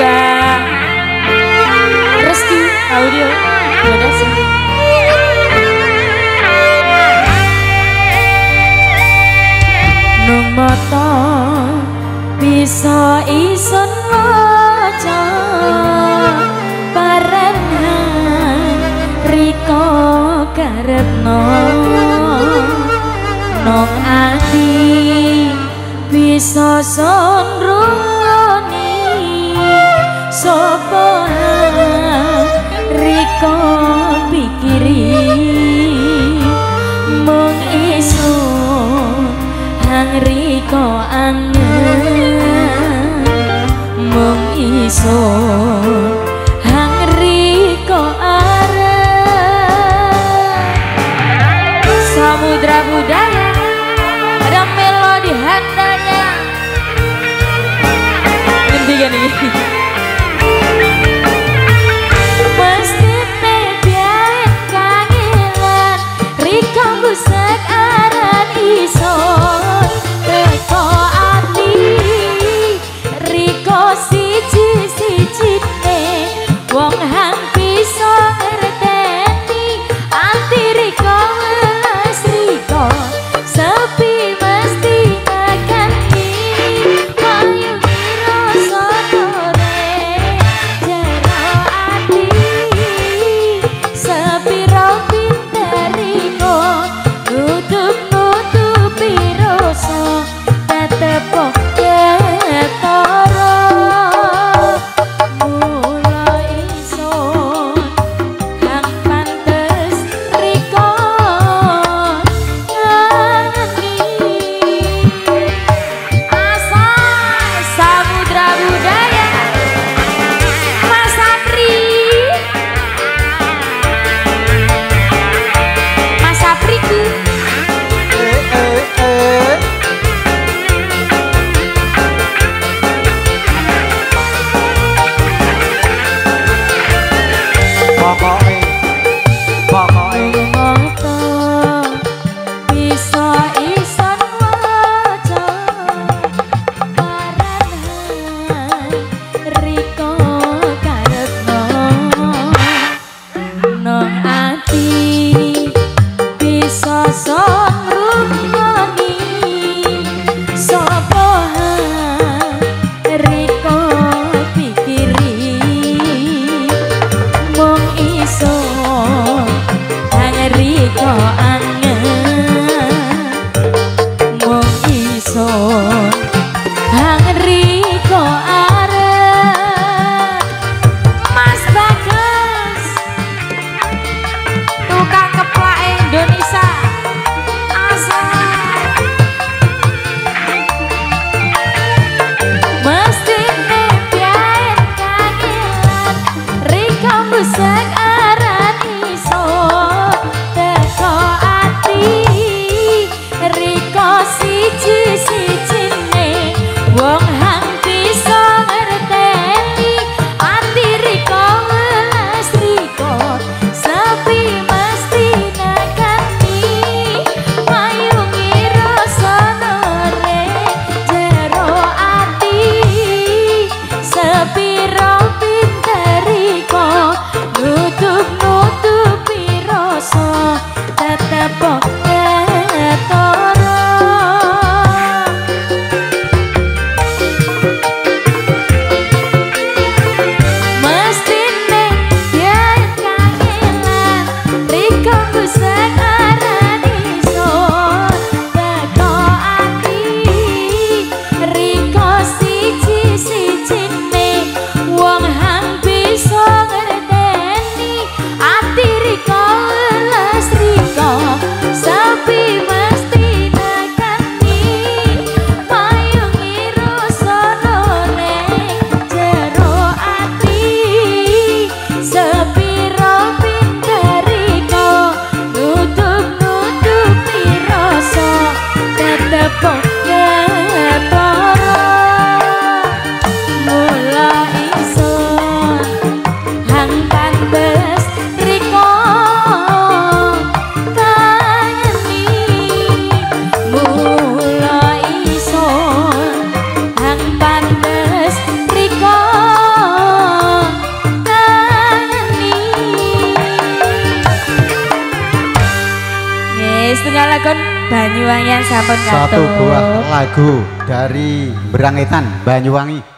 Mbak Resti Audio Production. Nung mata bisa ison waca parenhan riko karepno nong ati bisa sonrungoni sapa riko pikiri mung isun hang riko angen mung isun hang riko arep samudra budaya ada melodi handanya ngendikan iki mesti biyen kangelan riko busek aran ison riko ati riko siji-sijine wong hang bisa ngerteni ati riko welas riko sepi mesti makan mie payu kira sotore setunggal lagu Banyuwangi yang sampun satu buah lagu dari Berangetan Banyuwangi.